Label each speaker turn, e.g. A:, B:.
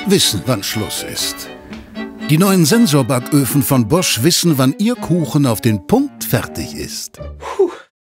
A: wissen, wann Schluss ist. Die neuen Sensorbacköfen von Bosch wissen, wann Ihr Kuchen auf den Punkt fertig ist.
B: Puh.